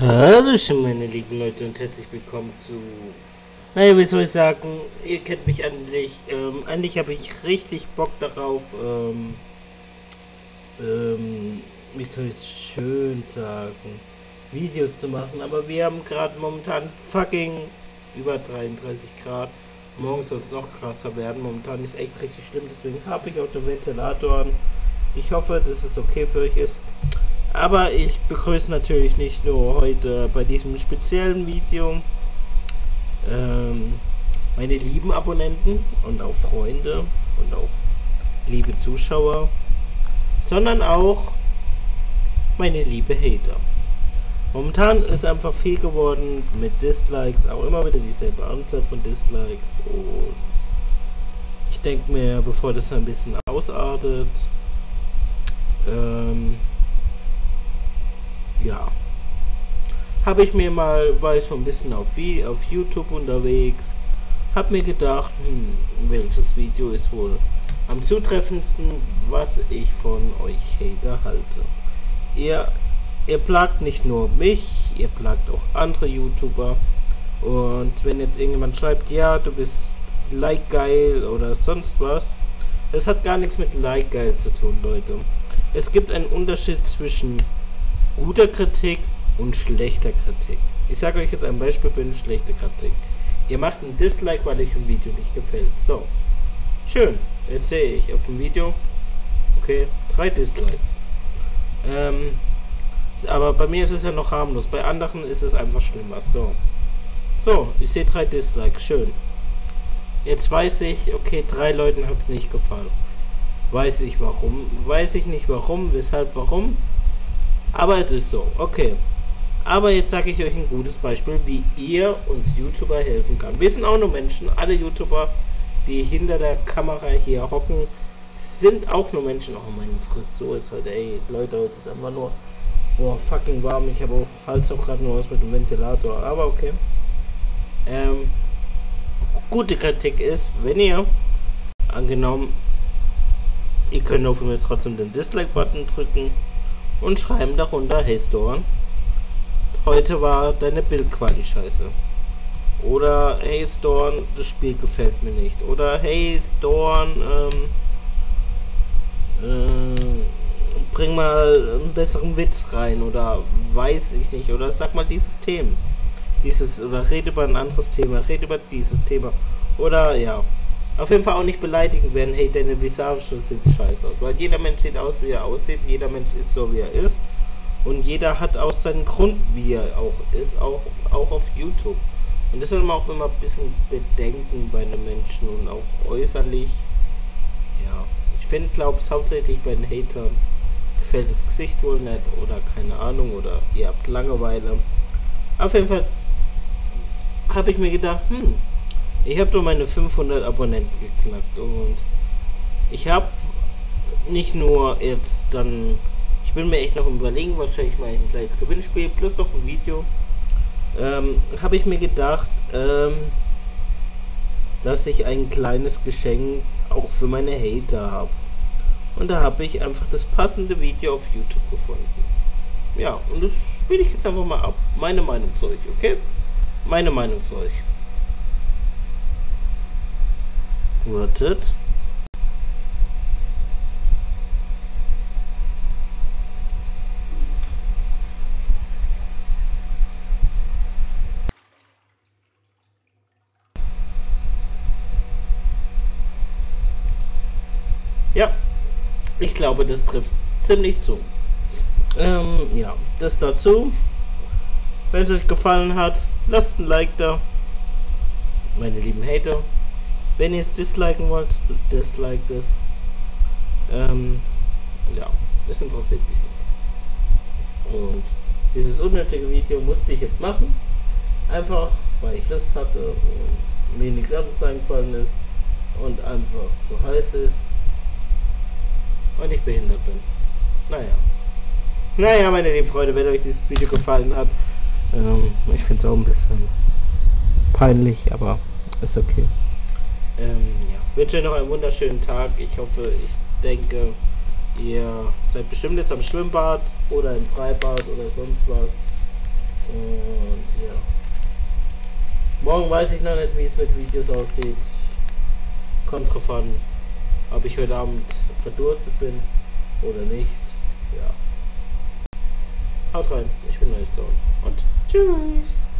Hallöchen, meine lieben Leute, und herzlich willkommen zu. Naja, wie soll ich sagen? Ihr kennt mich endlich. Eigentlich habe ich richtig Bock darauf. Wie soll ich es schön sagen? Videos zu machen, aber wir haben gerade momentan fucking über 33 Grad. Morgen soll es noch krasser werden. Momentan ist echt richtig schlimm, deswegen habe ich auch den Ventilator an. Ich hoffe, dass es okay für euch ist. Aber ich begrüße natürlich nicht nur heute bei diesem speziellen Video meine lieben Abonnenten und auch Freunde und auch liebe Zuschauer, sondern auch meine liebe Hater. Momentan ist einfach viel geworden mit Dislikes, auch immer wieder dieselbe Anzahl von Dislikes, und ich denke mir, bevor das ein bisschen ausartet, ja, habe ich mir mal, war ich so ein bisschen auf YouTube unterwegs, habe mir gedacht, welches Video ist wohl am zutreffendsten, was ich von euch Hater halte. Ihr plagt nicht nur mich, ihr plagt auch andere YouTuber, und wenn jetzt irgendjemand schreibt, ja, du bist like geil oder sonst was, das hat gar nichts mit like geil zu tun, Leute. Es gibt einen Unterschied zwischen guter Kritik und schlechter Kritik. Ich sage euch jetzt ein Beispiel für eine schlechte Kritik. Ihr macht einen Dislike, weil euch ein Video nicht gefällt. So, schön. Jetzt sehe ich auf dem Video, okay, 3 Dislikes. Aber bei mir ist es ja noch harmlos. Bei anderen ist es einfach schlimmer. So, ich sehe 3 Dislikes. Schön. Jetzt weiß ich, okay, 3 Leuten hat es nicht gefallen. Weiß ich warum. Weiß ich nicht warum, weshalb, warum. Aber es ist so, okay. Aber jetzt sage ich euch ein gutes Beispiel, wie ihr uns YouTuber helfen kann. Wir sind auch nur Menschen, alle YouTuber, die hinter der Kamera hier hocken, sind auch nur Menschen. Oh, meine Frisur ist halt, ey, Leute, heute ist einfach nur, boah, fucking warm. Ich habe auch Hals auch gerade nur was mit dem Ventilator, aber okay. Gute Kritik ist, wenn ihr, angenommen, ihr könnt auf jeden Fall trotzdem den Dislike-Button drücken und schreiben darunter, hey Storn, heute war deine Bildqualität scheiße. Oder hey Storn, das Spiel gefällt mir nicht. Oder hey Storn, bring mal einen besseren Witz rein. Oder weiß ich nicht. Oder sag mal dieses Thema. Oder rede über ein anderes Thema. Rede über dieses Thema. Oder ja. Auf jeden Fall auch nicht beleidigend werden, hey, deine Visage sieht scheiße aus. Weil jeder Mensch sieht aus, wie er aussieht, jeder Mensch ist so, wie er ist. Und jeder hat auch seinen Grund, wie er auch ist, auch auf YouTube. Und das soll man auch immer ein bisschen bedenken bei den Menschen und auch äußerlich. Ja, ich finde, glaube es hauptsächlich bei den Hatern gefällt das Gesicht wohl nicht oder keine Ahnung, oder ihr habt Langeweile. Auf jeden Fall habe ich mir gedacht, ich habe doch meine 500 Abonnenten geknackt, und ich habe nicht nur jetzt dann, ich will mir echt noch überlegen, wahrscheinlich mal ein kleines Gewinnspiel plus noch ein Video, habe ich mir gedacht, dass ich ein kleines Geschenk auch für meine Hater habe. Und da habe ich einfach das passende Video auf YouTube gefunden. Ja, und das spiele ich jetzt einfach mal ab. Meine Meinung zu euch, okay? Meine Meinung zu euch. Wartet. Ja, ich glaube, das trifft ziemlich zu. Ja, das dazu. Wenn es euch gefallen hat, lasst ein Like da. Meine lieben Hater. Wenn ihr es disliken wollt, disliked es. Ja, es interessiert mich nicht. Und dieses unnötige Video musste ich jetzt machen. Einfach, weil ich Lust hatte und mir nichts anderes eingefallen ist. Und einfach zu heiß ist. Und ich behindert bin. Naja, meine lieben Freunde, wenn euch dieses Video gefallen hat, ich finde es auch ein bisschen peinlich, aber ist okay. Ja, wünsche euch noch einen wunderschönen Tag. Ich hoffe, ich denke, ihr seid bestimmt jetzt am Schwimmbad oder im Freibad oder sonst was. Und ja. Morgen weiß ich noch nicht, wie es mit Videos aussieht. Kommt drauf an, ob ich heute Abend verdurstet bin oder nicht. Ja. Haut rein, ich bin Neues und tschüss.